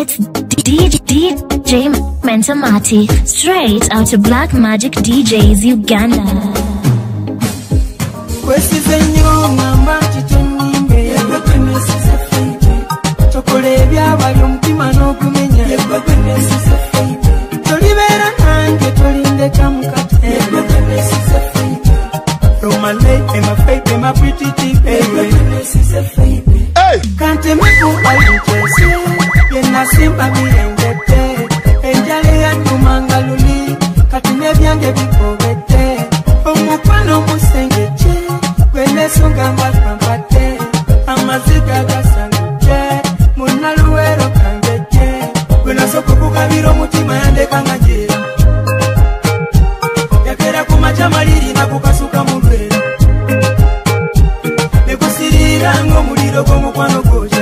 It's DJ Mentamati, straight out of Black Magic DJs Uganda. My pretty baby, hey, can't tell me who I just say. You're not simple, me and the day. Enjale ya tumangaluli, katine byange bikobete. Omupano musengeche, wele sungamba kampate. Amaziga gasangute, munaluero kangeche. Wena soko kukabiro mutima yande kangajira. Yakera kumachamaliri na kukasuka mulwera. Nekusirirango muliro gomukwano goja.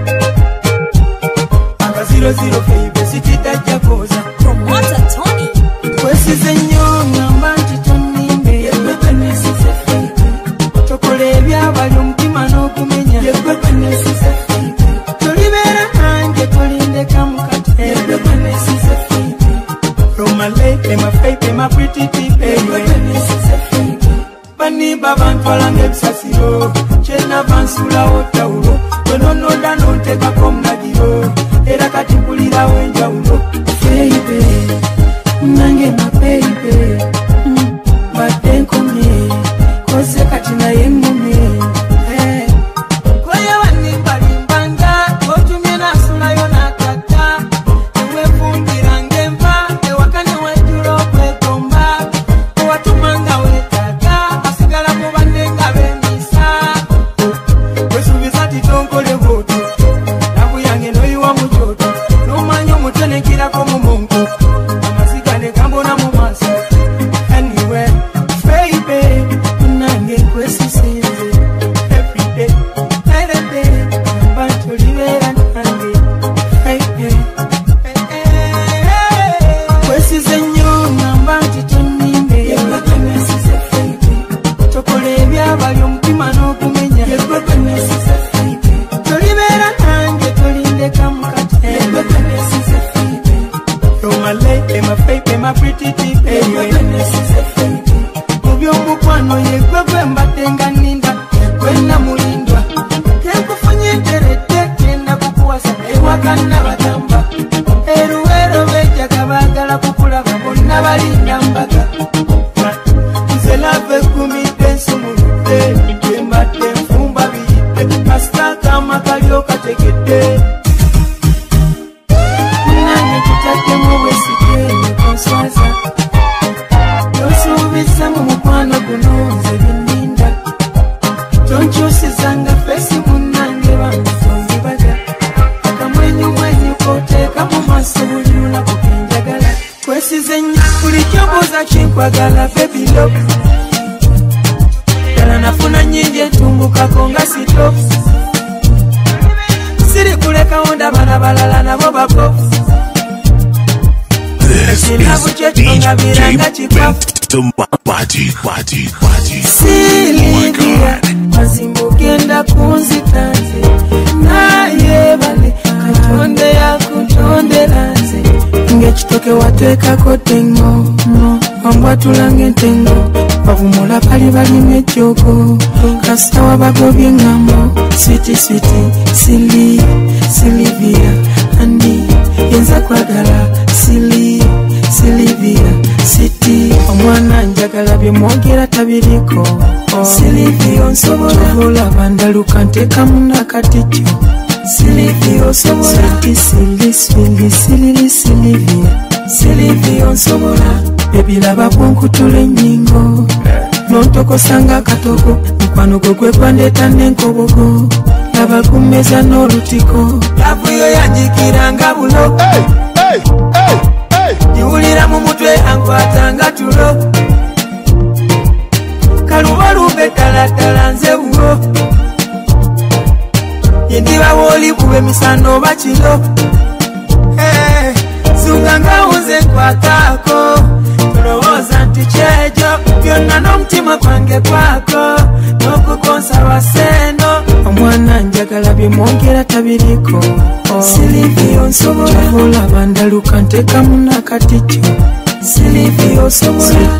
Aka 00 baby sitita japoza. Promoter Tony. Kwesize nyonga mbanchi tonimbe. Yebebe nesize fake. Chokole byabali omutima n'okumenya. Yebebe nesize fake. Tolibera nange tolinde kamukate. Yebebe nesize fake. From my lake, my faith, my pretty baby. Yebebe nesize fake. Bani babantwala ngebisasiro. Chena bansula otawulo. Wenonoda nonteka komnagiro. Era kati mpulira wenjawulo. Baby, nange my baby. Badde nkomye. Kose kati naye mmume. Koye wanimbalimbanga. Otumye nasulayo nakata. Ewe fumbira ngemba. Ewakane wejulo kwekomba. Owatumanga wetaga. Asigala mubandenga bemisa. Wesubiza titonkole voto. Nakuyange noyiwa mujoto. Nomanyo mutenekirako mu mungu. Amasigane kambona mu maso. Anyway, baby, nange kwesisinze. Every day, night and day. Mbancho libera nange. Hey. Kwesize nnyo mbancho tonimbe. Yebebe nesize fake. Chokole byabali omutima n'okumenya. Yebebe nesize fake. Tolibera nange tolinde kamukate. Yebebe nesize fake. From my lake, my faith, my pretty baby. Yebebe nesize fake. Mubyomukwano yegwegwe mbatenga ninda. Kwena mulindwa. Kenkufunye nterete kenda kukuwasa. Ewakana batamba. Eruwero bejaga bagala kukulaba. Bonna balinda mbaga. Nze lave kumide nsumuludde. Embadde nfumba biyidde. Kasita kama kalyo kategedde. Nange tutaddemu bwesige nekonswaza. Tosuubiza mu mukwano guno nze binninda. Tonkyusizanga fesi munnange bamutondibaga. Akamwenyumwenyu koteeka mu maaso buli lunaku kenjagala. Kwesize nnyo buli ky'obuuza kinkwagala baby love. Ddala nafuna nnyingi etumbukako nga sito. Siri kulekawo ndabala balala nabo babo. Ekinavu kyetonga biranga kikwafu. Silivia mazimbo genda kunzitanze. Naye bale katonde yakutondera nze. Ng'ekitoke wateekako tengo. Wambwatulanga entengo. Bavumula bali balima ejjogo. Kasita wabagobye engambo. Switi Silivia Andi yenza kwagala Silivia Siti omwana njagala bye mwogera tabiriko. Silivia onsobola tuvula bandaluka nteeka munakatijo. Silivia onsobola Silivia onsobola bebilaba bwonkutula ennyingo. Nontokosanga akatogo mukwano gwo gwe gwandeeta n'enkobogo. Abakumeza n'olutiko yavuyo yanjikiranga bulo. Jiwulira mu mutwe ankwatanga tulo. Kaluba lube talatala nze bulo. Yendiba woli bube misano bakiro. Zunga ngawuze nkwatako. Tulowooza nti kyejo byonna n'omutima gwange gwako. N'okukonsa lwaseno omwana njagala bye mwogera tabiriko. Silivia onsobola osobola bandaluka ntekamu nakatityo Silivia osobola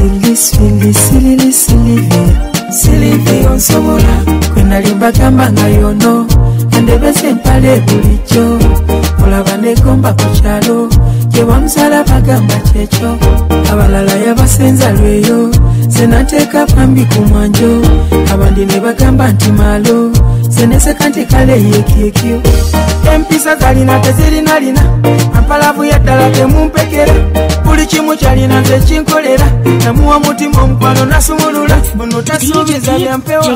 Silivia osobola kwenali bagamba nga yono yandebese empale bulijjo olaba negomba ku kyalo gye bamusala bagamba kyekyo abalala yabasenza lweyo senateeka pambi ku mwanjo abandi ne bagamba nti malo seneseka nti kale yekyekyo empisa zalina tezirinalina ampalavu yaddala temumpekera buli kimu kyalina nze kinkolera namuwa mutima omukwano nasumulula ono tasuubiza byampewa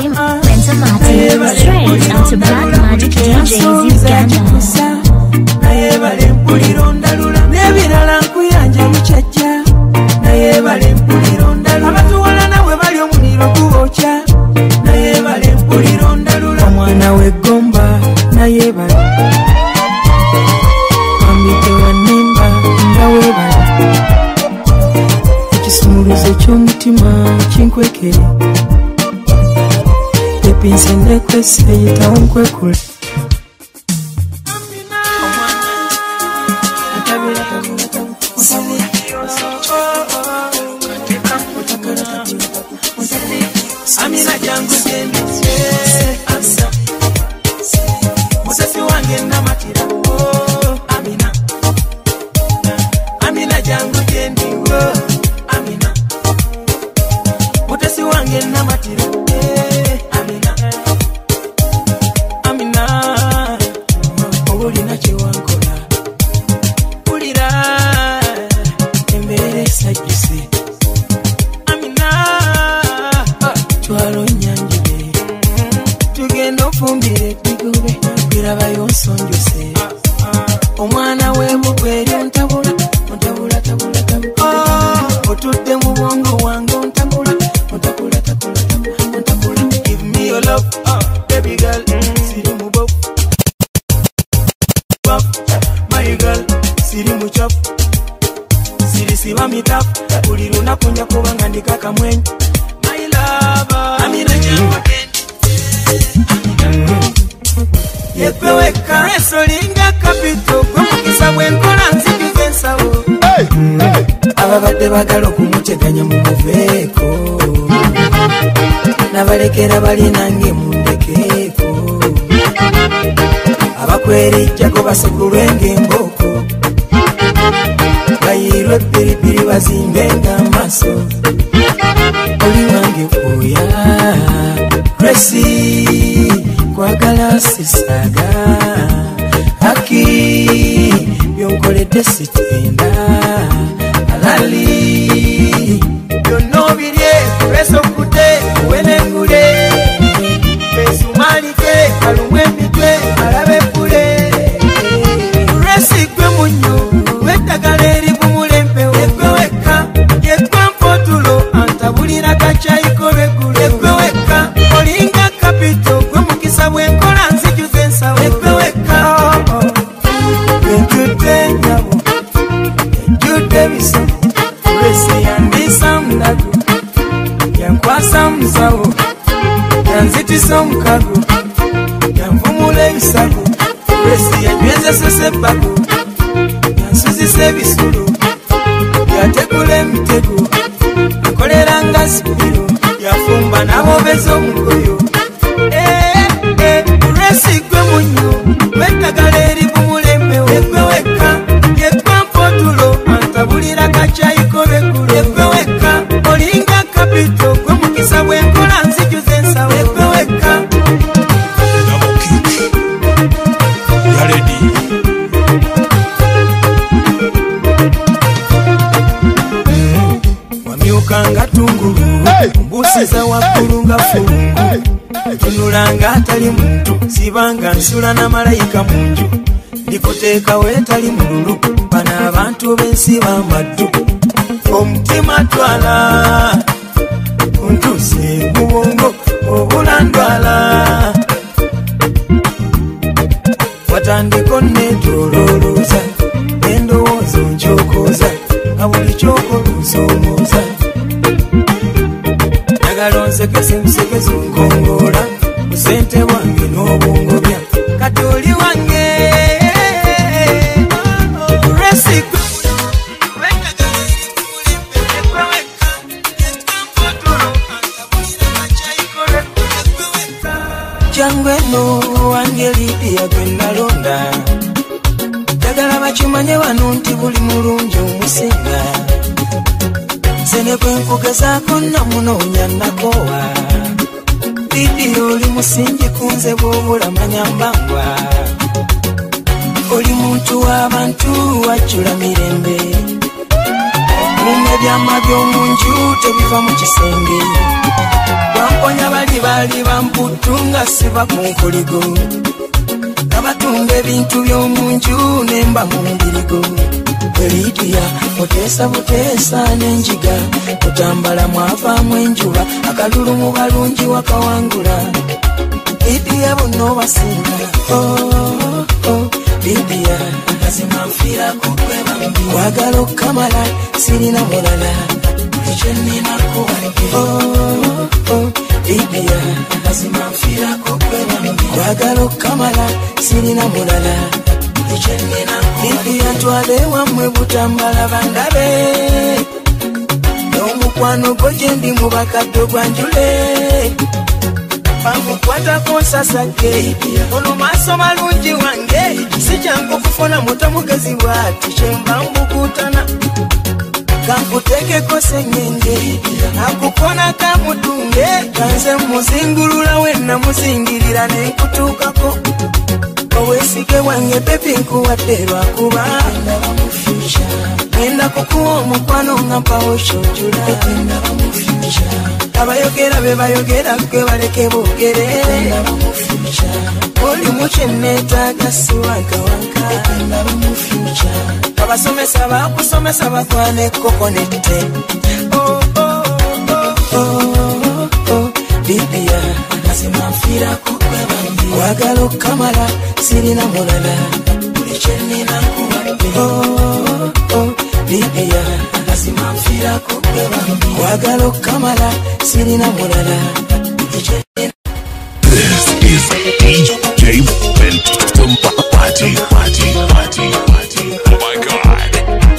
nayebale mpuliro ndalula n'ebirala nkuyanja mukyajja nayebale mpuliro ndalula abatuwala nawe bali omuliro gubookya nayebale mpuliro ndalula omwana w'eggomba nayebale wambite wannemba nga weebale ekisumuluzo ky'omutima kinkwekere epinse nekwese yitawo nkwekule Amina jangu jendi musasi wange namatira Amina Amina jangu jendi Amina mutasi wange namatira Amina Amina obulina kyewankola ulira embere sajjuse twalo nyanjire tugenda ofumbire bigobe birabayo nsonjose omwana w'ebugweri ontabula otudde mu bwongo wange ontabula give me your love baby girl siri mu bofu my girl siri mu chafu siri siba mitafu buli lunaku nja kuba nga ndikakamwenyu Amina jangu yepeweka esolinga kapito gwemukisa bwenkola nzikiza ensawo ababadde bagala okumuteganya mu muveeko nabalekera balinange mundekeeko abakwerijjako basekulwenga emboko bayirwe epiripiri bazimbenga amaaso oli wange oya Gracie kwagala sisaga haki byonkoledde sitenda alali byonnobirye besokute wenengule besumalike kalumwe emitwe alabe ffule Gracie gwe munyo weddagala eri bumulempe weggwewekka yetwa mpotulo antabulira kakyayikobegulu eggwewekka olinga kapito gwe mukisa bwenkola nzijuza ensawo eggwewekka enjudde nyabo enjudde biso Gracie yandisa mulago yankwasa musawo yanzitisa omukago yanvumula ebisago Gracie yanywezesesa ebbago yansuzisa ebisulo yategula emitego akolera nga zibiro yafumba n'abobeza omugoyo Gracie gwe munyo weddagala eri bumulembe weggwewekka yetwa mpotulo antabulira kakyayikobegulu eggwewekka olinga kapito gwe mukisa bwenkola nzijuza ensawo eggwewekka wamyukanga tungulu mbusiza waggulu nga fulungu tunulanga atali muntu sibanga nsula na malayika munju ndikuteekawo etali mululu bano abantu b'ensi b'amaddu omutima twala untuse mu bwongo obulandwala watandiko netololooza endowoozo nkyokooza nga buli kyokolunsomooza njagala onsekese musekeze onkongola busente bwange n'obungobya kati oli wange bakimanye wano nti buli mulungi omusinga sene kwenkugezaako namunoonya nakowa Didi oli musingi kunze bw'obulamanya mbangwa oli muntu w'abantu wajjula mirembe mume byama by'omunju tebiva mu kisenge wamponya bali bamputtu nga siba ku nkoligo abatunga ebintu by'omunju nemba mu mbirigo Lidia mutesa butesa n'enjiga kutambala mwavaamu enjuba akalulu mu balungi wakawangula Lidia bonna basinga Lidia mazima nfiira kukwe bambi wagala okukamala sirina mulala ekyo nnina kuwadde Lidia mazima nfiira kukwe bambi wagala okukamala sirina mulala ekyo nnina kuwadde Lidia ntwale wammwe butambala bandabe n'omukwano gwo gye ndi mu bakadde gwanjule bamukwatako nsasage ono maaso malungi wange si kyangu okufuna muto mugezi bw'ati kyemba mbukutana kankuteekeko sengenge akukona kamutunge kanze muzingulula wenna muzingirira nenkutuukako owesige wange bebi nkuwadde lwakuba ngenda kukuwa omukwano nga mpawo kyojula abayogera be bayogera gwe baleke boogere oli mu kyenneetaaga siwankawanka abasomesa bakusomesa bakwana ekkokonette Lidia mazima nfiirako gwe bambi wagala okukamala sirina mulala buli kyennina nkuwadde Lidia mazima nfiirako gwe bambi wagala okukamala sirina mulala buli kyennina. This is DJ Phantom Party. Oh my God.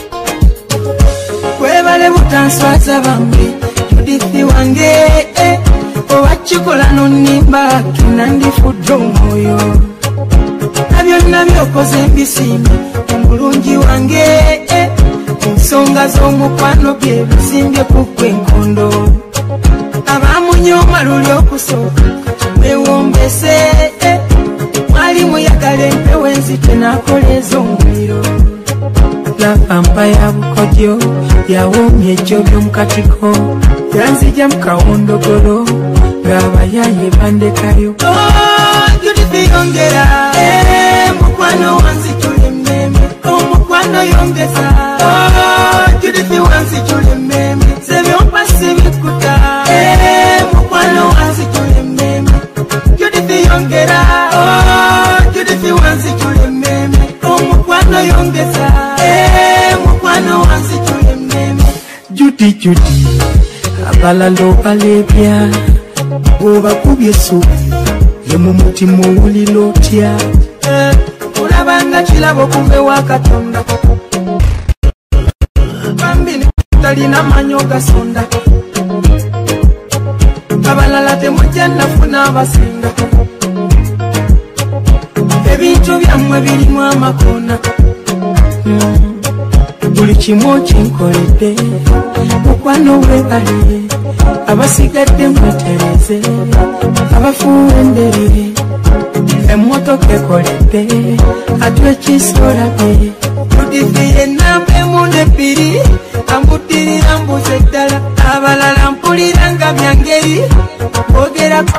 Kwebale butanswaza bambi Judithi wange owakikola nonimba kinandifudde omwoyo nabyonna byokoze embisimbi omulungi wange ensonga z'omukwano bye bisimbye kugwa enkondo abamunyooma luli okusooka bewombese mwali muyagala empewo enzite nakoleza omuliro lafampa ya bukodyo yawoomya ejjo by'omukatiko yanzija mukawondogolo ng'abayaye bandekayo Judithi yongera mukwano wanzijula emmeme omukwano yongeza Judithi wanzijula emmeme sebyompa sibikuta mukwano wanzijula emmeme Judithi yongera Judithi wanzijula emmeme omukwano yongeza mukwano wanzijula emmeme Judy abalala obalebya bw'obakubye essuubi ye mu mutima owulira otya olabanga kirabo okuva ewa Katonda bambi talina manyi ogasonda abalala temujja nafuna abasinga ebintu byammwe birimu amakona buli kimu okinkoledde mukwano webale abasigadde mwetereze abafuuwa enderere emmotoka ekoledde atwe kisolabe Judithi yenamba emundu ebbiri amuddirira mbuze eddala abalala mpulira nga byangeri boogerako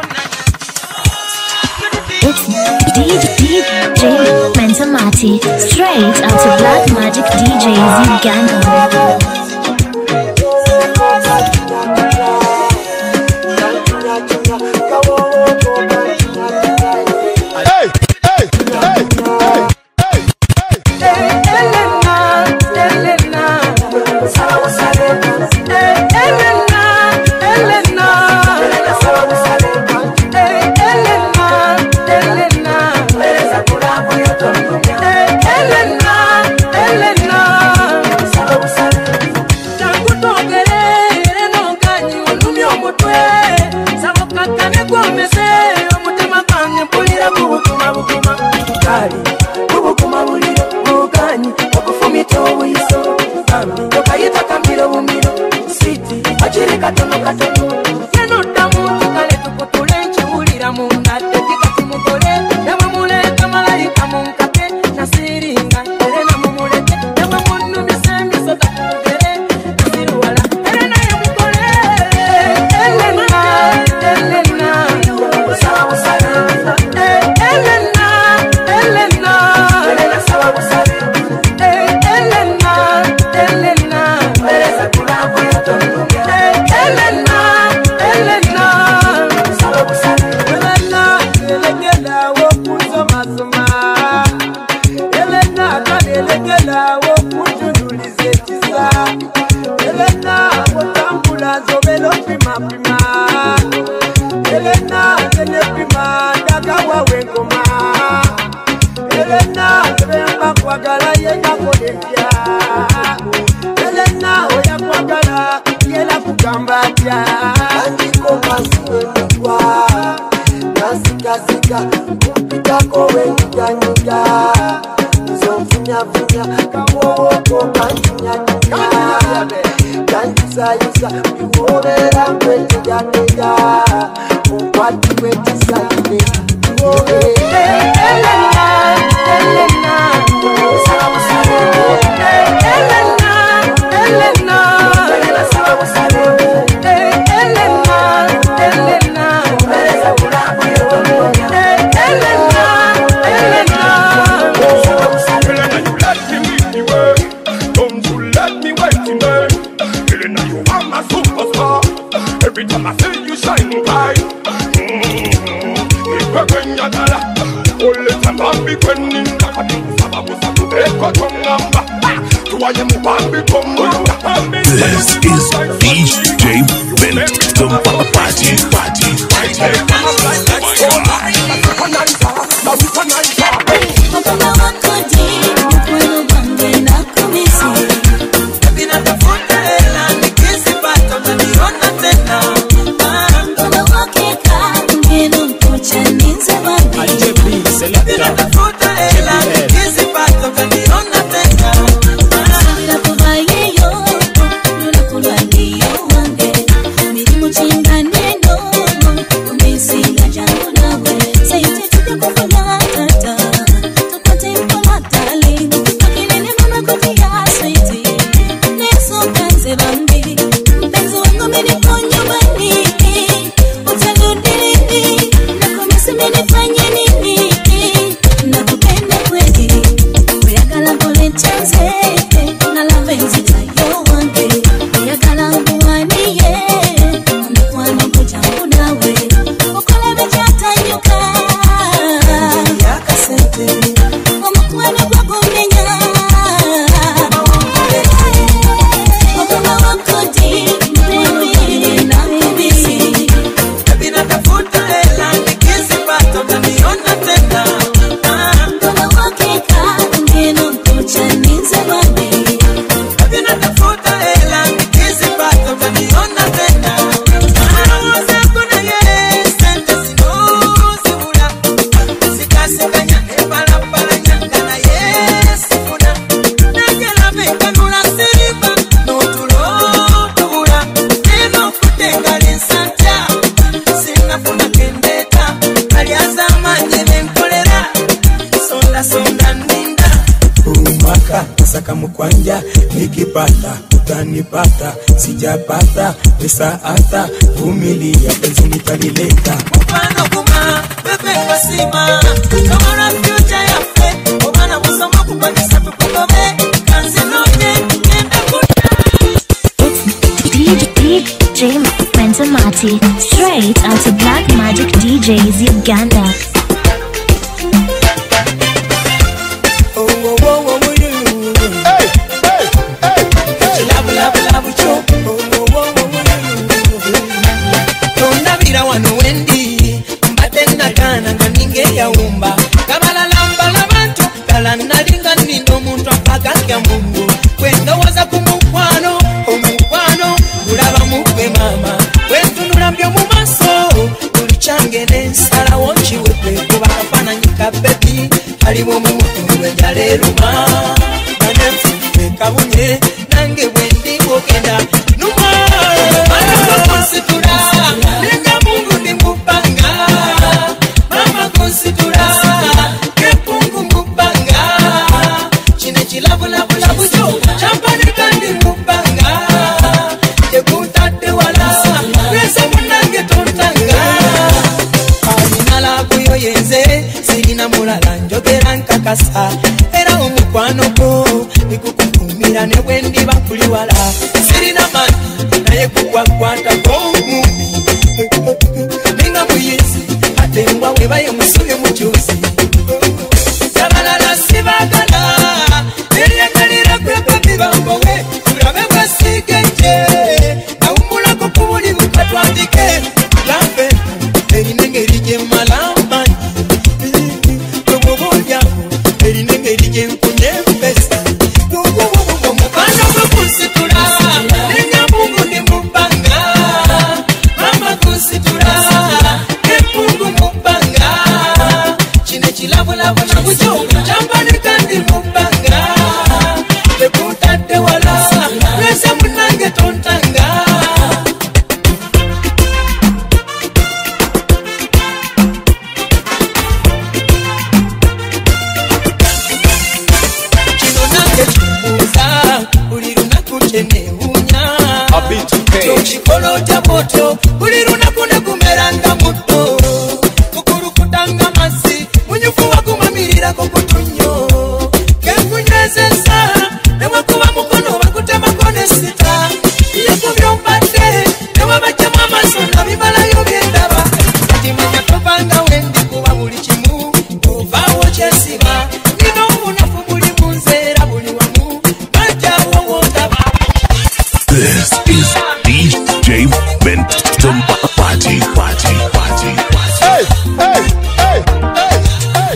DJ Phantom Party, straight out of Black Magic DJs Uganda. Tolawo kutundulize kisa Elena Wotambula Zobelo Pima Pima Elena Zene Pima Dagawa Wengoma Elena Zebemba Kwagala Yena Kodefia Elena Oya Kwagala Yena Kukambatia Andiko Masuwe Mkwa Nasika Sika Kupitako Weniganyika Zofunya Funya Kamoko Kanyinya Kinya Kanjisa Yusa Biwobera Kwetiga Nega Ukwati Wetisa Yine Elena Elena Salamu Salamu Elena Elena Salamu Salamu Elena Elena Every time I see you shining bright, when you're there, all the time I'm be running. This is DJ Benton Party. Nikipata utanipata, sijapata pesa hata vumilia, penzi nitalileta. Mfano kuma pepe kwa sima, kama na future ya fe, obana busama kupandisa tukogome, kanzi noje kenda kuta. DJ Benton Mati, straight out of Black Magic DJs Uganda. Era umukwano ko nikukumira ne wendi bakuliwala sirina mani naye kukwakwata ko mubi ninga muyezi atengwa webaye musuye mujuzi yabalala sibagala yokya moto buli lunaku ne gumeranga mutto kukulukutanga mazzi munyufu wakumamirirako kutunyo kenkunyezesa newakuba mukono bakutemako nesita yekubyompadde newabajjamu amazonna bibalayo byendaba kati manya tobanga wendi kuba buli kimu ovaawo kyesiba nina obunafu buli munzeera buli wamu bajjawo wondaba. This is DJ Benton Party. Hey, hey, hey, hey, hey.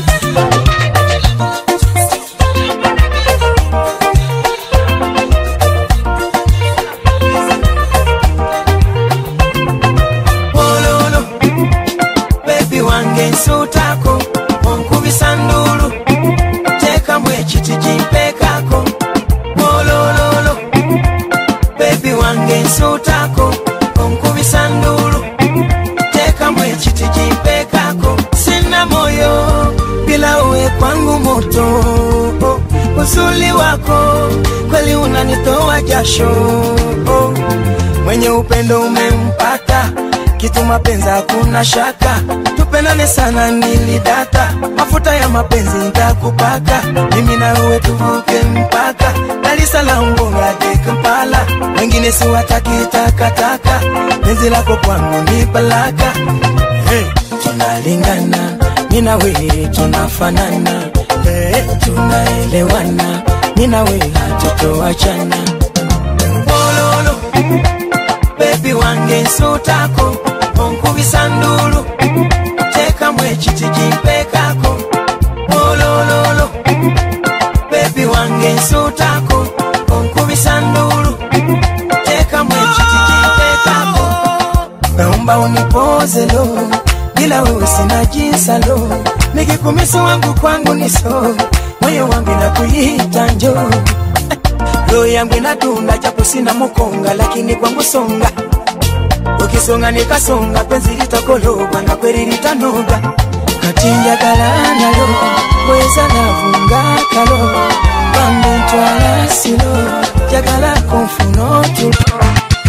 Ololo, baby wange nsutako, onkubisa ndulu, tekamu ekiti jimpekako. Ololo, baby wange nsutako, onkubisa ndulu, tekamu ekiti jimpekako. Sina moyo bila uwe kwangu moto, uzuri wako kweli unanitoa jasho. Mwenye upendo umempata, kitu mapenzi hakuna shaka. Tupendane sana nilidata, mafuta ya mapenzi nitakupaka. Mimi na wewe tuvuke mpaka Dar es Salaam hadi Kampala, wengine si wataki takataka. Penzi lako kwangu ni baraka. Hey, tunalingana, mimi na wewe tunafanana. Hey, tunaelewana, mimi na wewe hatutoachana. Ololo, baby wange nsutako, onkubisa ndulu, tekamu ekiti jimpekako. Ololo, baby wange nsutako, onkubisa ndulu, tekamu ekiti jimpekako. Naomba unipoze lo, bila wewe sina jinsi lo. Nikikumisi wangu kwangu ni so, moyo wangu nakuita njoo. Roho yangu inadunda japo sina mukonga, lakini kwangu songa. Ukisonga nikasonga, penzi litakologwa na kweli litanoga. Kati njagala lo, weza navunga kalo, bambi ntwala silo, jagala konfuno tulo.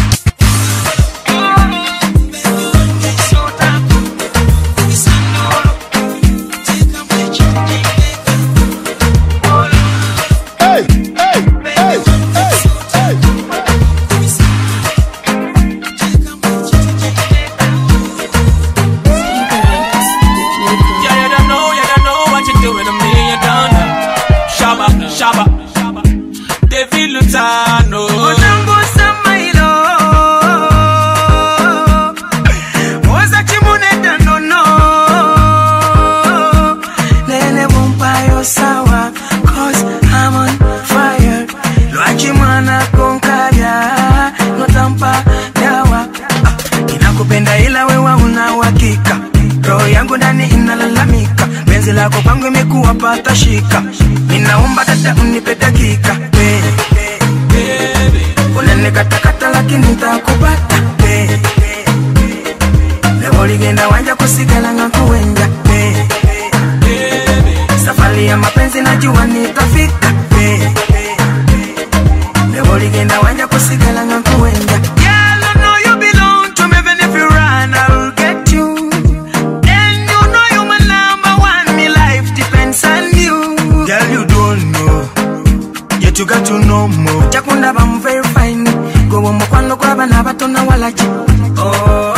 Lako kwangu imekuwa pata shika, ninaomba dada unipe dakika. Unanikata lakini nitakupata. Leo ligenda wanja kusigala ngakuwenja. Safari ya mapenzi najua nitafika. Leo ligenda wanja kusigala ngakuwenja. You got to know more. Chakunda bam very fine. Go on mukwano kwa bana batona walaji. Oh,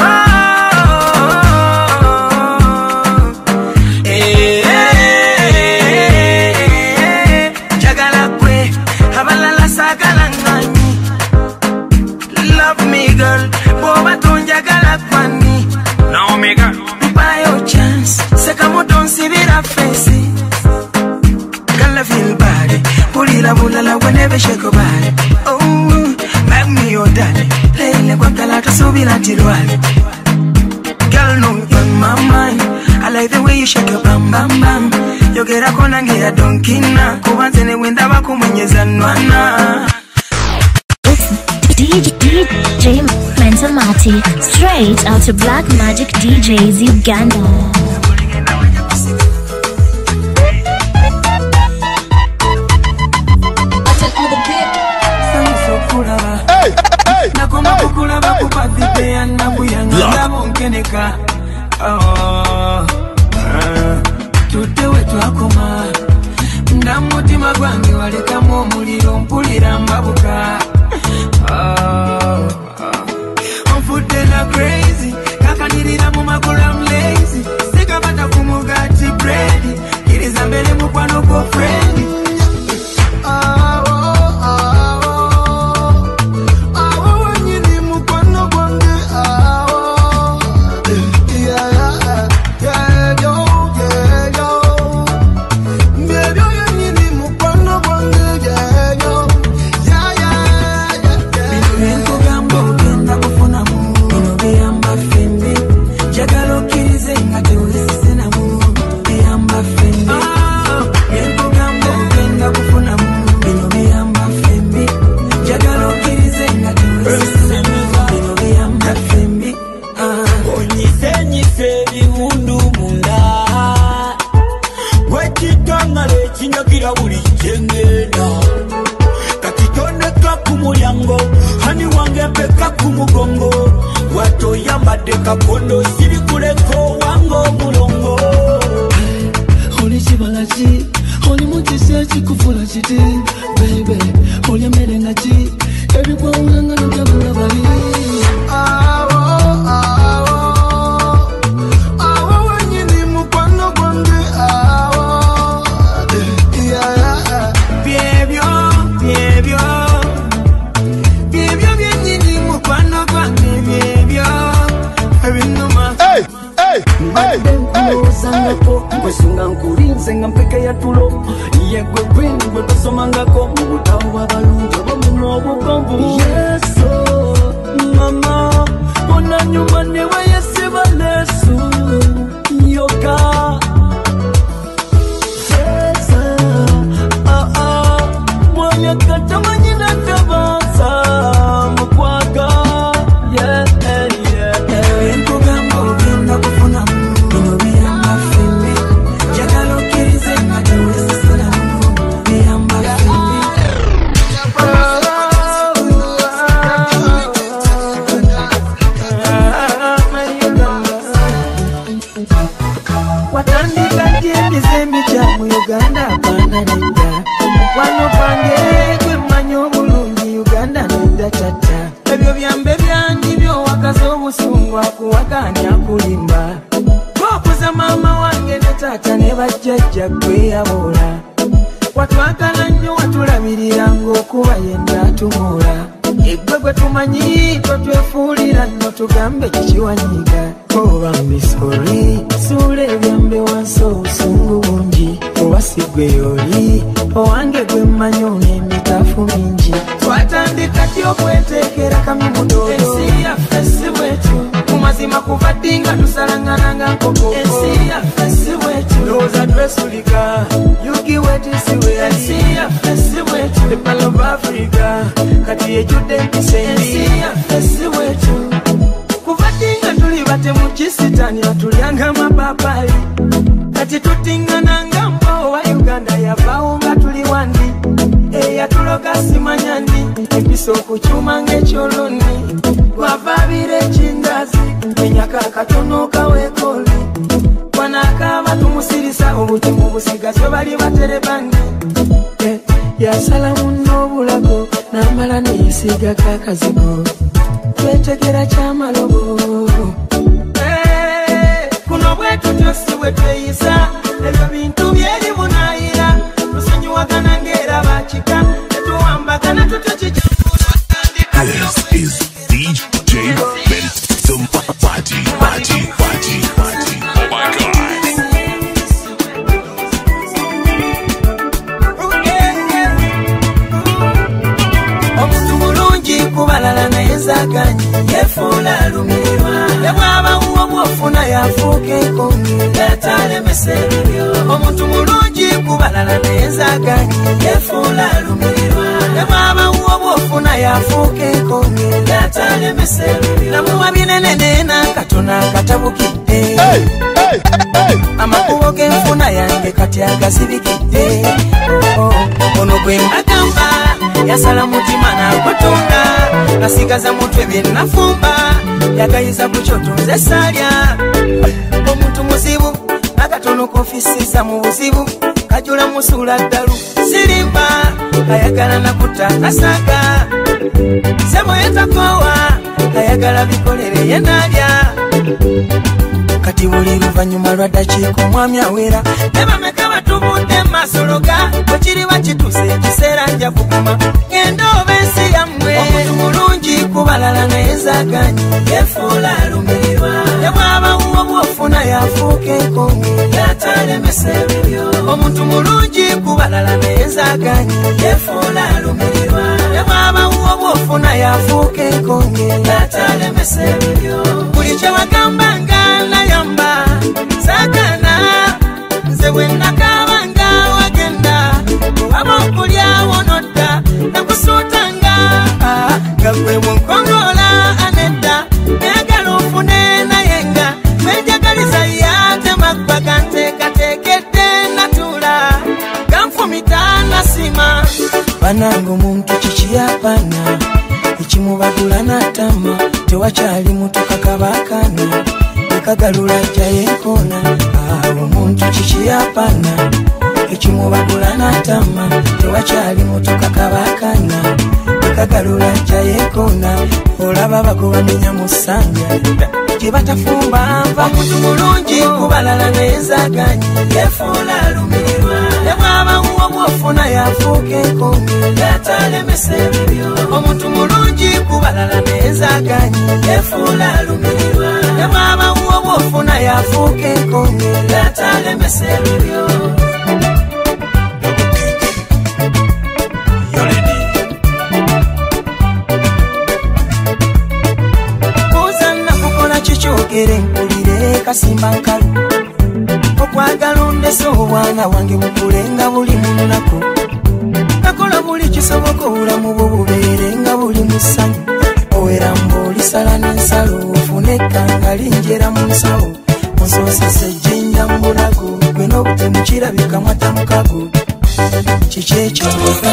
jagala kwe habalala sagala ngani. Love me girl, boba ton jagala kwani. Now me girl, buy your chance. Seka don't see it face. Girl feel bad. Pulila bulala whenever shake your body. Oh, make me your daddy. Lele kwa kalata subila tirwali. Girl, no, you're on my mind. I like the way you shake your bam bam bam. You get a kona ngira donkina. Kubanzene wenda wako mwenyeza nwana. DJ Mental Mati, straight out to Black Magic DJs Uganda. Nakomba kukulaba kupati meka tutewe twakoma nga mutima gwange walekamu omuliro mpulira mbabuka onfudde na crazy kakanirira mu magulu I'm lazy sikabata ku mugati bread kiriza mbere mukwano gwo friend Kapondo siri kuleko wango mulongo Oli chibalachi Oli mutise chikufula chiti Baby Oli merenga chi Ebi kwa ulanga nutabula bali Wanyini mukwano kwange Biebyo Bienyini mukwano kwange Biebyo Kwesunga nkurinze nga mpeke ya tulo Yegwe bwini gwe tosomangako Mubutawu wabalungi obamuno obukombu Yeso mama Ona nyuma newe yesiba lesu Yoka Sesa Mwanya katamanyina tabansa Mukwaga Yeah Uganda bana nenda Wano pange kwe manyo bulungi Uganda nenda tata Ebyo byambe byangi byo wakazo busungwa kuwakanya kulimba Kokuza mama wange ne tata ne bajjajja gwe yabola Watwakala nnyo watulamirira ng'okuba yenda atumula Egwe gwe tumanyi twetwefuulira nno tugambe kikiwanyiga Oba misori suula ebyambe wansi obusungu bungi Oba si gwe yoli owange gwe mmanyi n'emitaafu mingi Twatandika ddi okweteekera kamimudoodo Ensi yaffe si bwetu mu mazima kuva ddi nga tusalangananga nkoko Ensi yaffe si bwetu ndowooza twesulika yugi wetisiwe Ensi yaffe si bwetu the Pearl of Africa kati ejjudde empisa embi Ensi yaffe si bwetu kuva ddi nga tuli bate mu kisitani batulyanga amapapaali kati tutingananga mpa wa Uganda yavaawo nga tuli wandi eyatuloga simanyandi empisa okukyuma ng'ekyoloni gwavaabira ekindazi enyaka akatono kaweekoli wanakaaba tumusirisa obutimu busigazi bali baterebandi yasala munno obulago n'amala neyesiigako akazigo twetegera kyamalobo kuno bwetutyo si bwe tweyisa ebyo bintu byeri bunaayira tusonyiwagana ng'era bakika netuwambagana tutyo kikyakulo This is DJ Benson Party. Oh my God. Omuntu mulungi kubalala naye zaganyi yefuula alumirirwa ne bw'aba wuwo bw'ofuna yafuuka enkonge yatalemesa ebibyo omuntu mulungi kubalala naye zaganyi yefuula alumirirwa ne bw'aba wuwo bw'ofuna yafuuka enkonge yatalemesa ebibyo namuwa binene n'akatono akatabukidde amakubo g'enfuna yange kati agazibikidde ono gwe mbagamba yasala mutima n'agotonda nasigaza mutwe bye nafumba yagayiza ku kyoto nze salya omuntu muzibu akatono kofisiza mu buzibu kajula musula ddalu sirimba ayagala nakutakasaka sebo yetakowa ayagala bikolere yenalya kati buli luvannyuma lwa ddakiika omwami awera ne bameka batubudde masologa bwekiri bakituse ekiseera nja kuguma genda oba ensi yammwe omuntu mulungi kubalala naye zaganyi yefuula alumirirwa ne bw'abawo bw'ofuna yafuuka enkonge yatalemesa ebibyo omuntu mulungi kubalala naye zaganyi yefuula alumirirwa ne bw'abawo bw'ofuna yafuuka enkonge yatalemesa ebibyo buli kye bagambanga nayamba sagana nze bwe nakabanga wagenda owaba okulyawo nodda nakusuutanga nga gwe munkongola anedda nayagala ofune naye nga wenjagaliza yatemaggwa ganteekateekedde natuula ganfumita nasima bananga omuntu kikiyapana ekimubagula natama tewakyali muto kakabakana nakagalula ajja yenkona omuntu kikiyapana ekimubagula natama tewakyali muto kakabakana nakagalula ajja yenkona olaba bagobamenya mu ssanja gye batafumba nva omuntu mulungi kubalala neezaganyi yefuula alumirirwa ne bw'abawo bw'ofuna yafuuka enkonge yatalemesa ebibyo omuntu mulungi kubalala neezaganyi yefuula alumirirwa ne bw'abawo bw'ofuna yafuuka enkonge yatalemesa ebibyo kikyogere mpulire kasimba nkalu okwagala ondese obwana wange bukulenga buli munaku nakola buli kisoboka obulamu bwo bubeere nga buli mu ssanyu owera mbaolisala n'ensalo ofune ekkanga linjera mu nsawo onsoosesa ejjinja mu bulago gwe n'obutemu kirabika mwata mukago kiki ekyo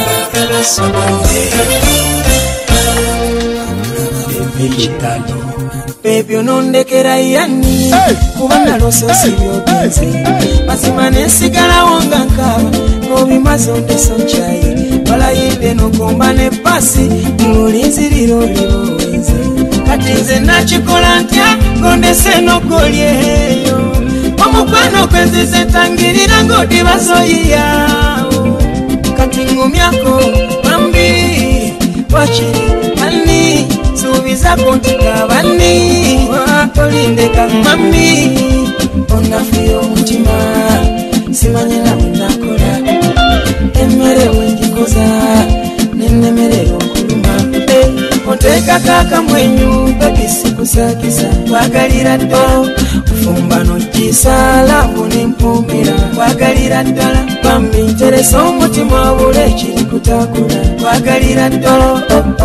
ebyo nondekera yani kubanga lososi byogenze mazima nensigalawo nga nkaba n'obimaze ondeso nkyayi balayidde nokomba ne pasi mulinziriro libowenze kati nze nakikola ntya ngondese nogolyeyo omukwano kwenzize tangirira ng'odibazoyiyawo kati ngumyako bambi wakiri ani subizako ntika bani olindeka mami onafuya omutima simanyira bwenakola emmere wengikoza nenemerera okuluma onteekako akamwenyu bakisikusakisa kwagalira ddala fumba noggisalamu nempumira kwagalira ddala bambi nteresa omutima obula ekiri kutakula kwagalira ddala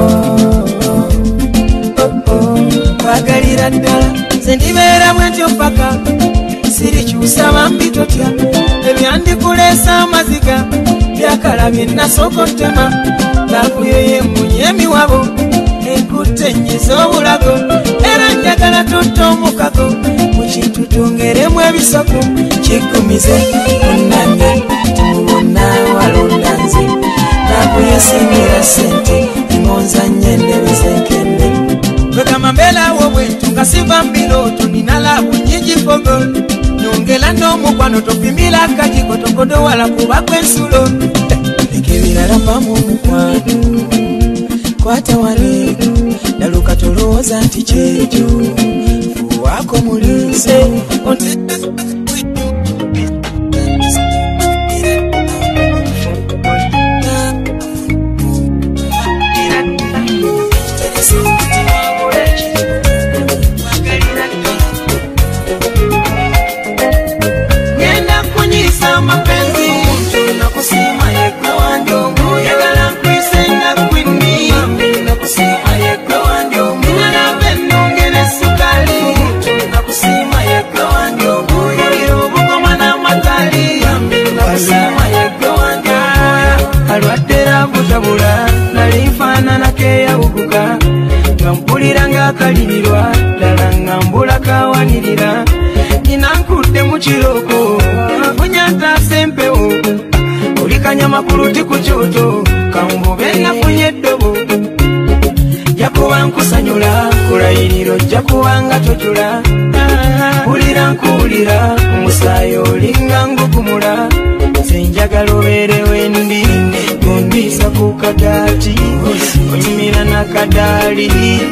kwagalira ddala nze ndibeera bwentyo paka sirikyusa bambi totya ebyandikuleesa amaziga byakala byenasooka otema laavuyo yemunye emiwabo enkutte ennyiza obulago era njagala tutta omukago mu kintu tungeremu ebisoko kikumize munnange timubonna walonda nze laavuyo singira sente imonzanye endebe zenkende Wekama mbela wobwentu ngasiva mbiloto ninalabu nyingi fogo Nyongela nomu kwa notopimila kajiko tokodo wala kuba kwensulo Ekebila lampamu mkwano Kwata waliku Daluka toloza anticheju Fuwako mulise Sukali, nakusima ye kwa ndio kalirirwa ddala ngambula kawanirira nina nkudde mu kiroko funyataasa empewo olikanya makulu ti ku kyoto kangube nafunye eddobo jakuba nkusanyula kulayiriro jakubanga tojula mpulira nkuwulira omusaayi olinga ngugumula senjagala obeere wendi gondisa ku kagaati onyumira nakadaali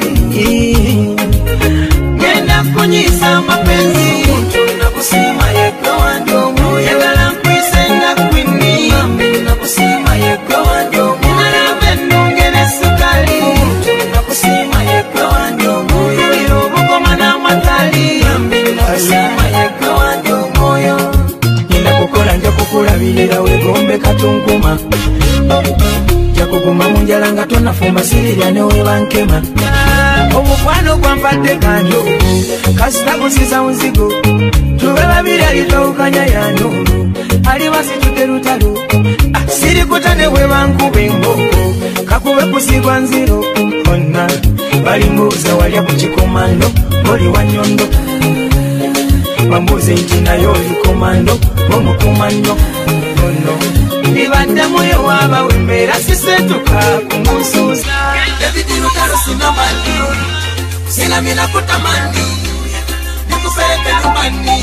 genda kunyisa amapenzi nakusima yegwe wange omwoyo yagala nkwise nakwini nakusima yegwe wange omwoyo nalaba ennungene sukali nakusima yegwe wange omwoyo era obugoma n'amatali nakusima yegwe wange omwoyo ngenda kukola nja kukulabirira wegombe katunkuma jakuguma munjala nga tonafumba sirira newebankema omukwano gwampadde kanjo kasita kusiza muzigo tube babiri alitawukanya yano alibasitudde lutalo sirikuta newebankuba engoko kakube kusigwa nziro onna balimbuuza walya ku kikomando oli wa nyondo bambuuze nti naye oli komando omukomando ono nibadde moyo waabawe mbeera sisetuka kumunsuuza ebidirukalo sinamani sinamina kutamani nikupeleke nyumbani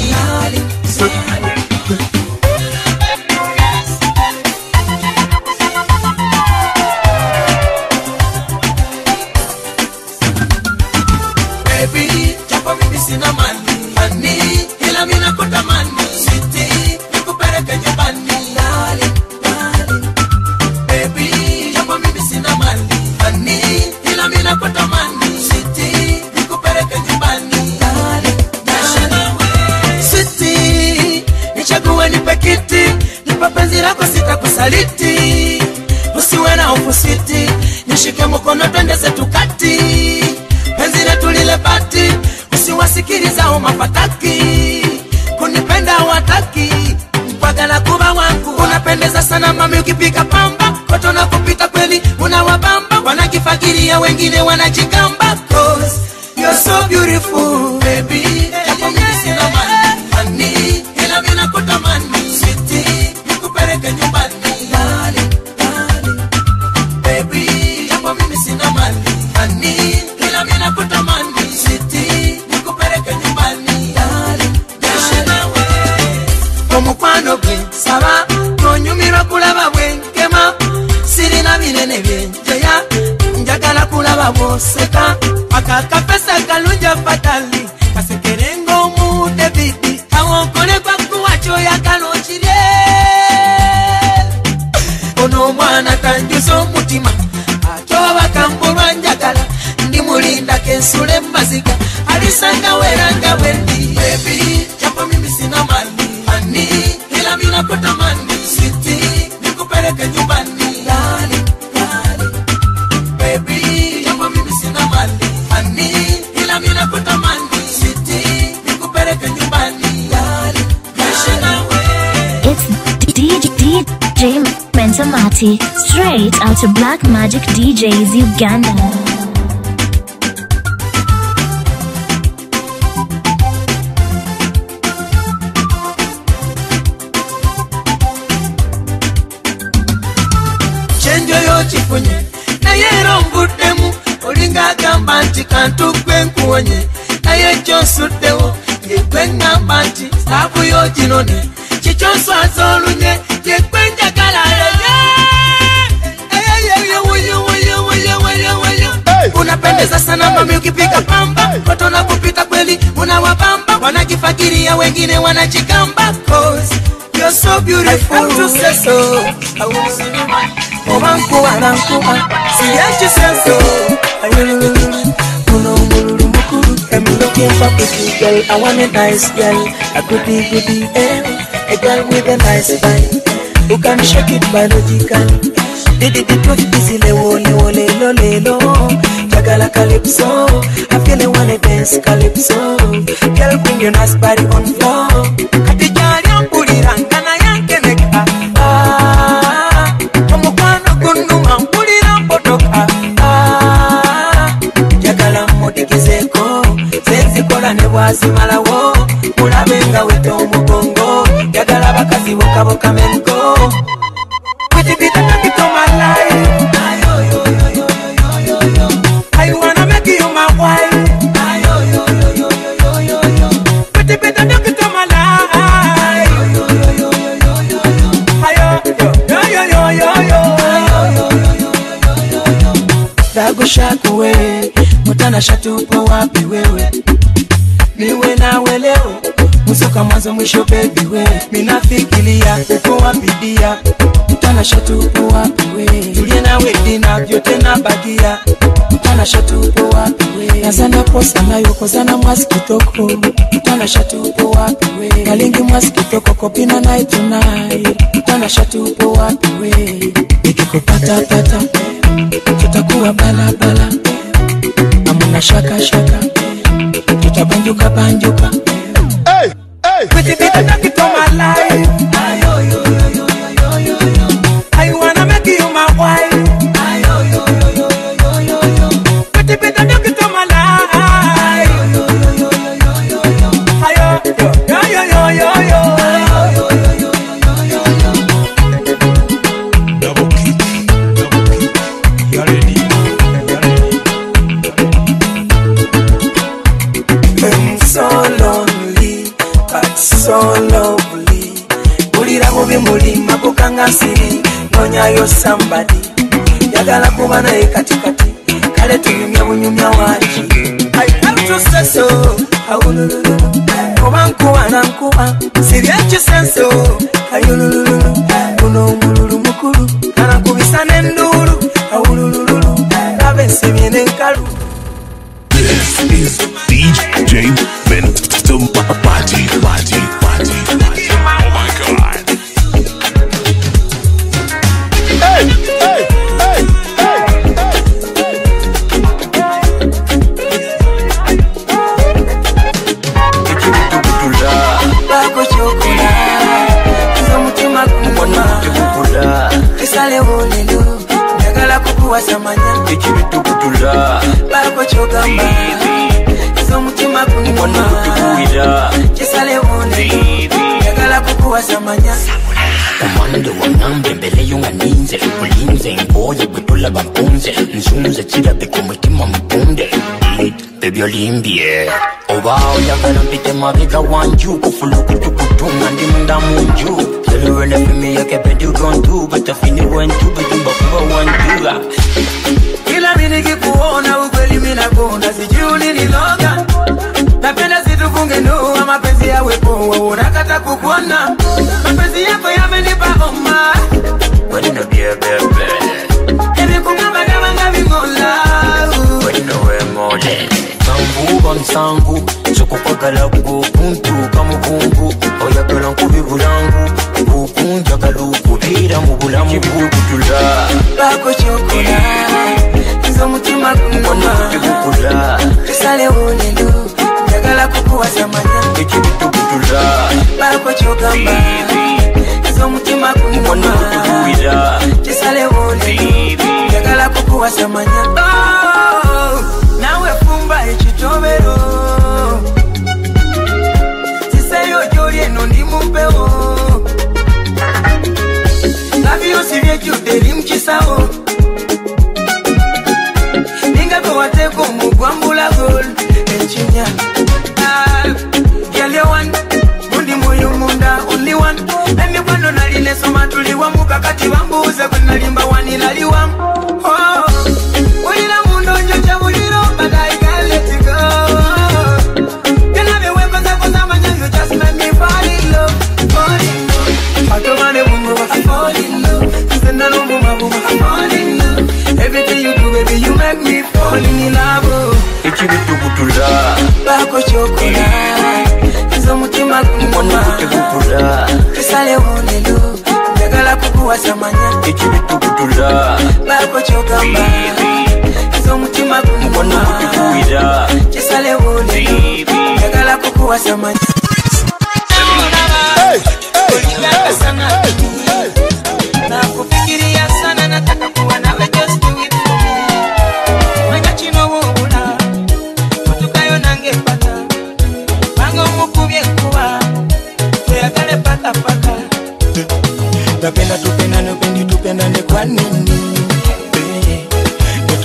baby japo mimi sina mani ani ila mina kutamani siti nikupeleke nyumbani baby japo mimi sina mani ani ila mina kutamani siti nikupeleke nyumbani siti nichague nipe kiti nipe penzi lako sitakusaliti usiwe na hofu siti nishike mkono twende zetu kati penzi letu lile bati usiwasikiliza umapataki kunipenda wataki mpagala kuba wangu unapendeza sana mami ukipika pamba koto na kupita kweli unawabamba wanakifakiria wengine wanajigamba cause you're so beautiful baby japo mimi sina mani ani ila mimi nakutamani siti nikupeleke nyumbani baby japo mimi sina mani ani ila mimi nakutamani siti nikupeleke nyumbani omukwano gwe saba tonyumirwa kulaba bwenkema sirina binene byenjeya njagala kulaba bwoseka akakapesa kalunja fatali kasekerenga omude biti awonkolekwa kuwakyoyagala okirye ono omwana tanjuza omutima atyoba kambulwa njagala ndi mulinda kensule mmaziga alisanga weranga bwendi baby japo mimi sina mali ani ila mina kutamani siti nikupeleke nyumbani baby japo mimi sina mali ani ila mina kutamani siti nikupeleke nyumbani It's DJ Mentamati, straight out of Black Magic DJs Uganda. chifunye naye era onvuddemu olinga agamba nti kantu gwe nkuwonye naye kyonsuddewo yegwe ngamba nti saabu yo ginone kikyonswaza olunye yegwe njagala unapendeza sana mami ukipika pamba koto na kupita kweli unawabamba wanakifakiria wengine wanachikamba cause you're so beautiful. I have to say so. I will see you man. Omankuwa nankuwa siyachi say so. I'm looking for pretty girl. I want a nice girl, a goody a girl with a nice vibe who can shake it biologically. Did it easy lewo lelo Jagala calypso, I feel I wanna dance calypso. Girl, bring your nice body on floor. Katijari ampuliranga na yanke neka. Omukwana gunuma ampulira mpotoka. Jagala modikize asimalawo mulabenga wete omugongo yagala bakazi bokaboka mengo kwitipita nakito my life I wanna make you my wife kwitipita nakito my life Dago shakuwe mutana shatupo wapi wewe niwe nawe leo musoka mwanzo mwisho baby we minafikiria uko wapi dia mutana shatupo wapi we tulie nawe dina vyote na bagia mutana shatupo wapi we nazana posa nayo kozana mwasi kitoko mutana shatupo wapi we kalingi mwasi kitoko kopina naye tonight mutana shatupo wapi we nikikupata pata tutakuwa bala bala amuna shaka shaka tutabanjuka banjuka hey hey kwitipita nakito my life I wanna make you my wife kwitipita nakito my life Double kick. You ready? I'm so lonely, but so lovely. Ulira bubi mulima kukanga siri, nonya yo somebody. Yagala kuba naye katikati, kale tuyumya bunyumya wachi. I have to say so, awulululu. Kuba nkuba na nkuba, siri echi senso, ayulululu. Kuno umululu mukulu, kana kubisa nendulu, awulululu. Rabe simye nenkalu. This is DJ Benson Party. Oh my God. Hey, hey, hey, hey, Bako chokola, kizo mutima kumona. Kisale wolelo, yagala kukuwa samanya. Bako chokamba, kizo mutima kumona. Kisale wolelo, yagala kukuwa samanya. Umando wanambe mbele yunga ninze ulinze ngoye butula bampunze nzunze chira bekomutima mpunde baby olimbie obao yakala mpite mabiga wanju kufuluku tukutunga ndi munda munju Selurele fimi yake bedu gontu but afini wentu bedumba kuwa wantuga Kila miniki kuona ukweli minakonda sijuni niloga Napenda situfunge ndoa mapenzi yawe poa unakata kukuona Mapenzi yako yamenipa homa Wadino bie bebe Ebi kumamba kama ngavingola Wadino we mole Sambu bansangu Sokupagala kukuntu kamukungu Oyakala nkubibulangu Kukunja kalukubira mubulamu kukutula Bako chokola Kizo mutima kumona Kisale wolelo Yagala kukuwa samanya Kutula Bako chokamba Kizo mutima kumona Kisale wolelo Yagala kukuwa samanya Nawe fumba echitobero Siseyo jori eno ndi mupeo Navio sivye judeli mchisao Ningabe wateko mugwambula gold Enchinya Girl you one Mundi moyo munda only one Nami kwando naline soma tuliwa mukakati wambuze Kwa nalimba wani naliwa Ulila mundo njocha ulilo But I can't let you go Kena weko zako zama nyanyo Just make me fall in love Fall in love Matomane mungu wa fall in love Senda no muma muma fall in love Everything you do baby you make me fall in love Kutula Bako chokola Kizo mutima kumona Kisale wolelo Yagala kukuwa samanya Kutula Bako chokamba Kizo mutima kumona Kisale wolelo Yagala kukuwa samanya hey, hey, hey. Na kufikiria sana nataka kuwa nawe just do it for me Manya chino wula Kutukayo nangepata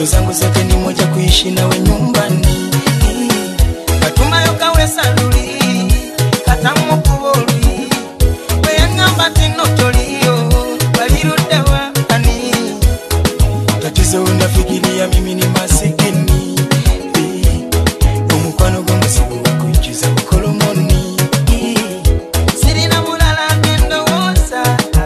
ndoto zangu zote ni moja, kuishi nawe nyumbani. Katuma yoka wesanduli katamu kuboli weyangamba tino tolio walirudewa kani. Tatizo unafikiria mimi ni masikini, omukwano gumusibu wakuichiza ukolomoni. Sirina mulala nendo wosa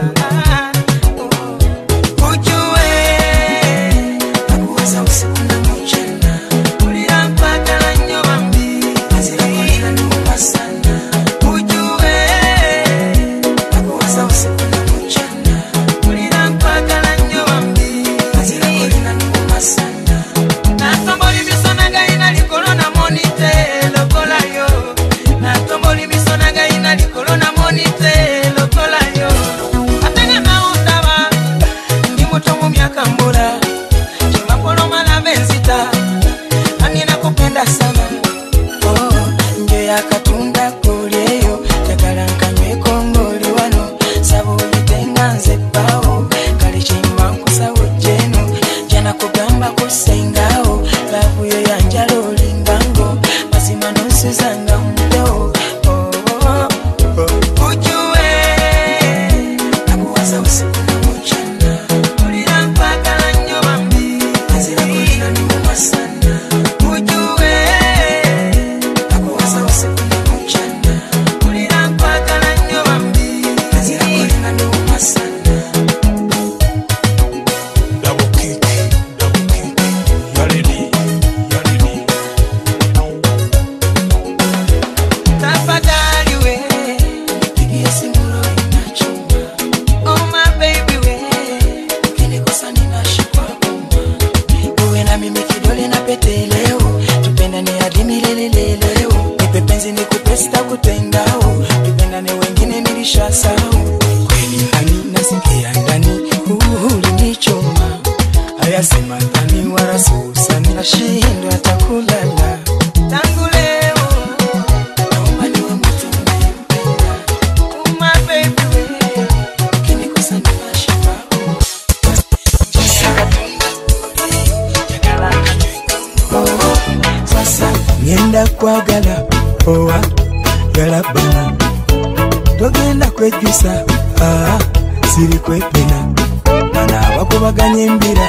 ujue nakuweza usiku na mchana. Ulira mpaka la nyoba mbi azira kulina numa sana. Ujue nakuweza usiku na mchana. Ulira mpaka la nyoba mbi azira kulina numa sana. Natomboli misona gaina likolona monite lokola yo. Natomboli misona gaina likolona monite lokola yo. Atenge mautaba ndi mutongo myaka mbula chimapolo mala benzita anina kupenda sana. Nje ya katunda kulieyo takala nkanywe kongoli wano sabu yitenga nze pao kali chimangu sawo jeno jana kugamba kusengao lavu yo yanjalo lingango mazima nosuzanga mdo. Ujue nakuwaza usiku na mchana. Ulira mpaka la nyoba mbi azira kulina numa sana. Ujue nakuwaza usiku na mchana. Ulira mpaka la nyoba mbi azira kulina numa sana. Double kick, you're ready. Tafadhali we pigie simu roho inachuma. Oh my baby we ukinikosa ninashikwa boma. Uwe na mimi kidole na pete leo, tupendane hadi milele leo. Nipe penzi nikupe sitakutengao, tupendane wengine nilishasahau. Kweli hani nasikia ndani ulinichoma. Haya sema ndani wala susa nashindwa hata kulala. Tangu leo naomba niwe mtu unayempenda. Oh my baby we ukinikosa ninashikwa boma. Sasa ngenda kwagala owa yalabana togenda kwejjusa siri kwepena bana bakubaganya embira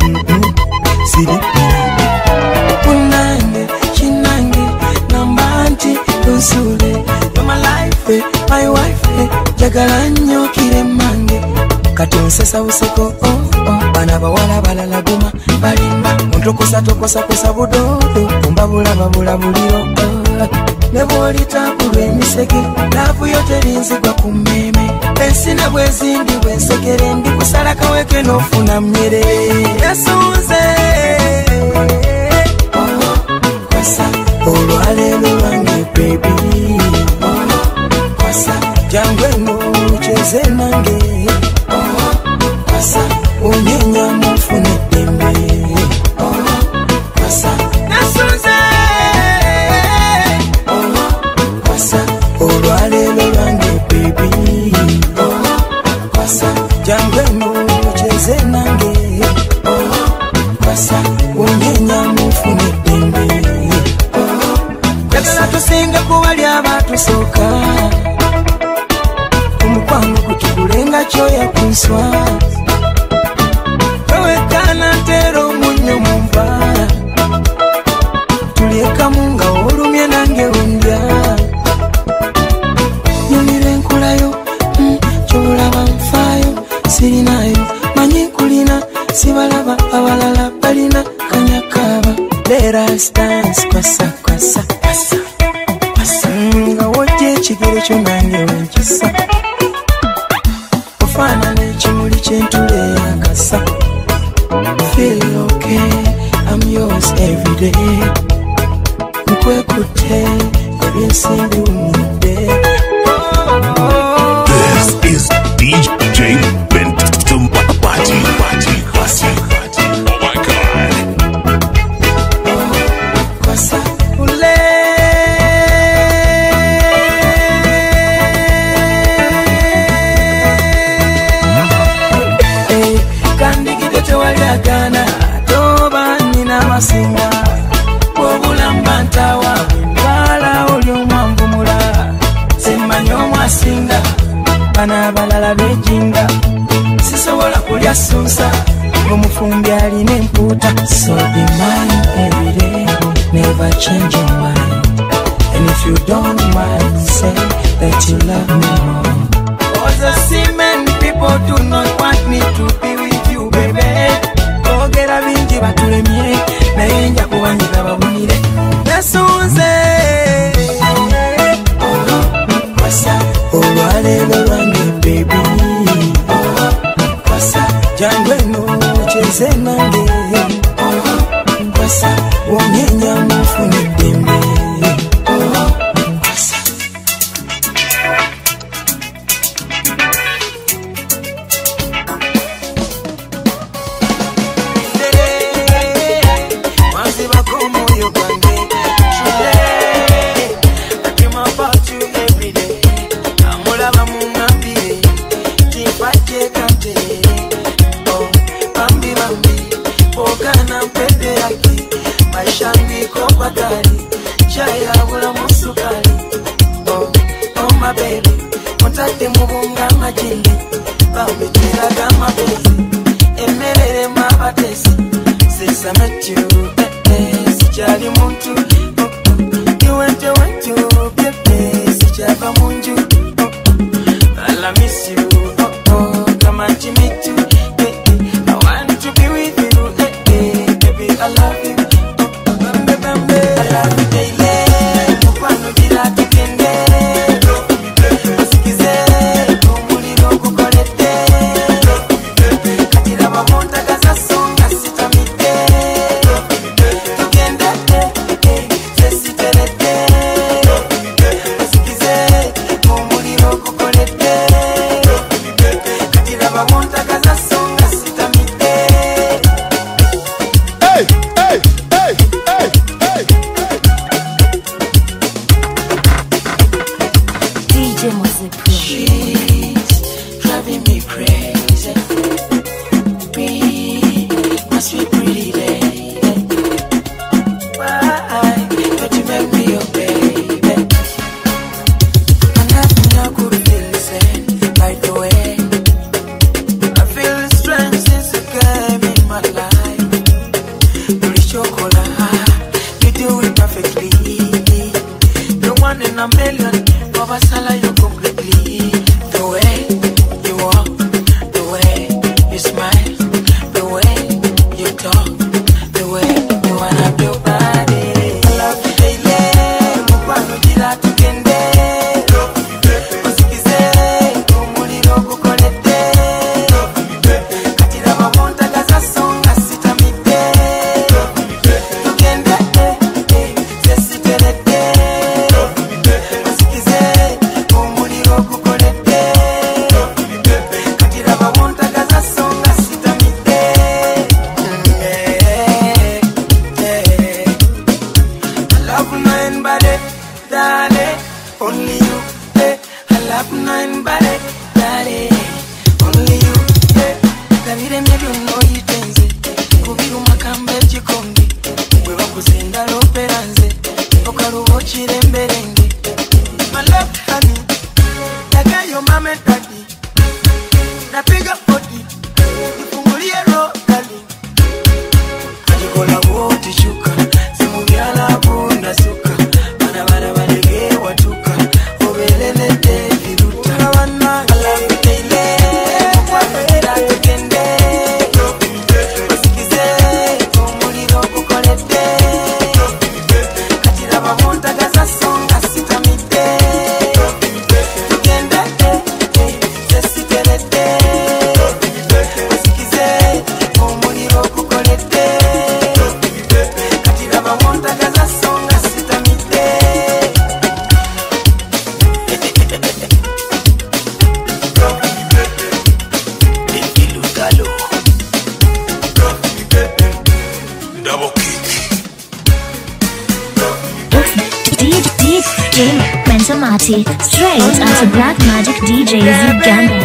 siri unange kinange namba nti tusule you're my life my wife jagala nnyo kiremange kati onsesa useko bana bawala balala guma balimba ontokosa tokosa budodo ombabula babula buliro nebwolitakulwa emisege laavu yo terinzigwa ku mmeme ensina bwezindi bwensekere ndi kusala kaweke n'ofuna mmere yasunze kwasa olwaleero lwange bebi kwasa jangu eno cheze nange kwasa unyenya mufune dembe kwasa nasunze kwasa olwaleero lwange bebi kwasa jangu eno cheze nange kwasa unyenya mufune dembe jagala tusinga kuwali abatusooka omukwano kutugulenga kyoya kunswa wewekana ntero munyo mumva tuliekamu nga olumye nange ondya nyumira enkulayo kyolaba nfaayo sirinayo manyi nkulina sibalaba abalala balina kanyakaba let us dance kwasa kwasa kwasa kwasa nga wojja ekigere kyo nange wenkisa ofaanana ekimuli kyentule yakasa feel okay I'm yours every day nkwekutte ebyensimbi umudde. This is DJ Benton Party. Oh my God. Kwasa ule kandi kidete waliagana toba mwasinga obulamba ntawa bala oli omwanvumula semmanyi omwasinga bana abalala bejinga sisobola kulya sunsa ng'omufumbi alina empuuta. So be mine every day, never change your mind. And if you don't mind, say that you love me more. Cause I see many people do not want me to be with you, baby. Ogera bingi batulemye naye nja kubanyiga babunire nasunze kwasa olwaleero lwange baby kwasa jangu eno cheze nange kwasa wonyenya mufune dembe kwasa Straight out of Black Magic DJs Uganda.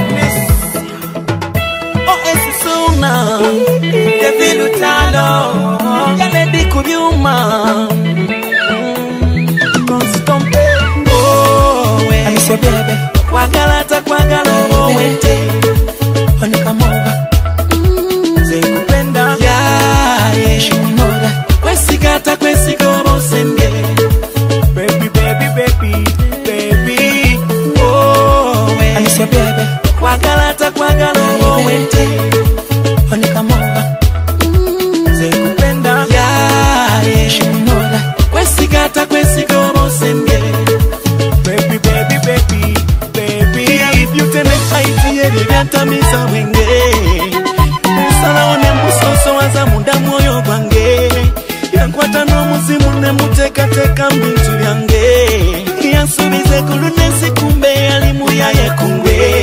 Oh, it's so now. The Vilutalo. human. Constompe, oh, I miss you, baby. Wagalata, wagalo, wente. Onikamoba, zekupenda, yeah, shimoda. Kwesigata, kwesigobo, senge. Baby, baby, baby, baby, oh, I miss you, baby. Wagalata, wagalo, wente. Onikamoba, zekupenda, yeah, shimoda. Kwesigata, kwesigobo, senge. Baby, baby, baby, baby, if you tell me Vyanta misa wenge Sala one musoso waza muda moyo gwange Yankwata no muzimu ne muteka teka mbintu yange Yansubize kulunesi kumbe alimu ya yekungwe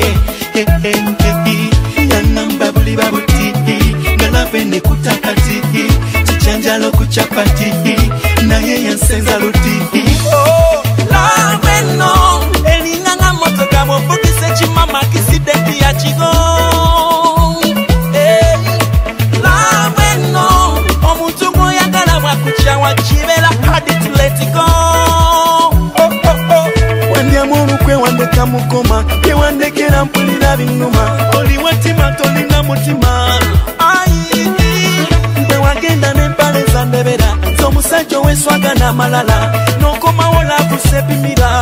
Yanamba buli babuti Nalafe ne kutakati Chichanjalo kuchapati Na ye yansenza luti Oh, love no Elinganga moto kamo fukise chimama kiside kia chigo Love no Omuntu moya gala wakucha wachibela hadi to let it go Wandi amuru kwe wande kamukoma Ye wande kera mpulira binuma Oli watima tolinga mutima Mpe wagenda nempale zandebera So musajo we swaga na malala Nokoma wola kusepimira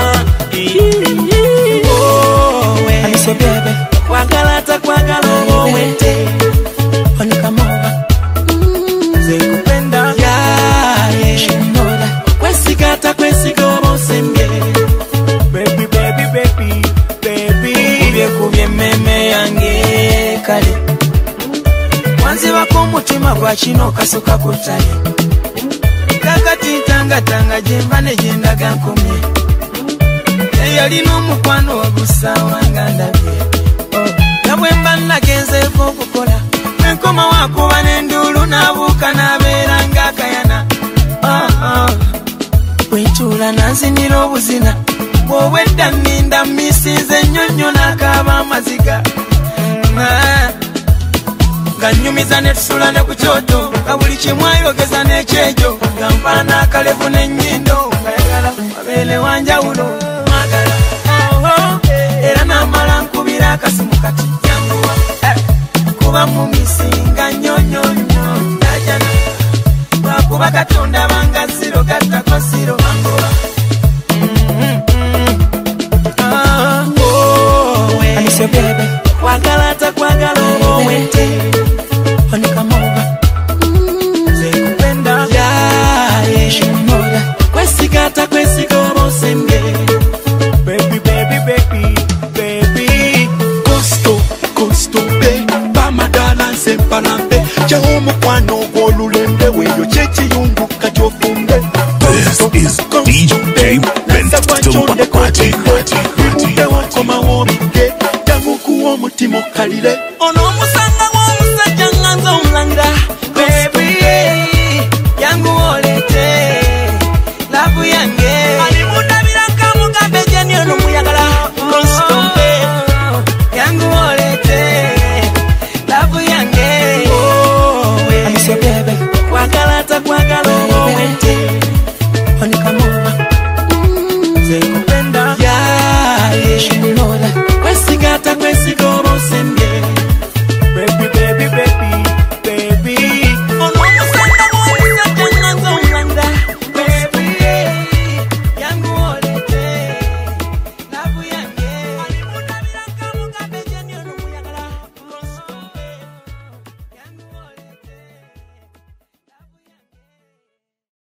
Oh, I miss you, baby. Wagalata, wagalo, wente. Onikamoba, zekupenda, yeah, shimoda. Kwesigata, kwesigobo, senge. Baby, baby, baby, baby. Kubye meme yange kale. Wanzi wako mutima kwa chino kasuka kutale. Kakati tanga jemba ne jenda gankomye. Yalino mukwano wagusawa ngandabye Nabwemba nagenzeeko okukola Enkoma wakuba n'endulu nabuuka nabeera ng'akayana Bwentuula nanzinira obuzina Bw'obwedda nninda mmisinze ennyonnyo n'akaaba amaziga Nga nnyumiza ne tusula ne ku kyoto Nga buli kimu ayogeza n'ekyejo Nga mpala n'akalevu n'ennyindo Ngayagala wabeere wanjawulo Era namala nkubira akasimu kati yanguwa Kuba mumisinga nyonyo Najana Wakuba katonda banga ziro Gatako ziro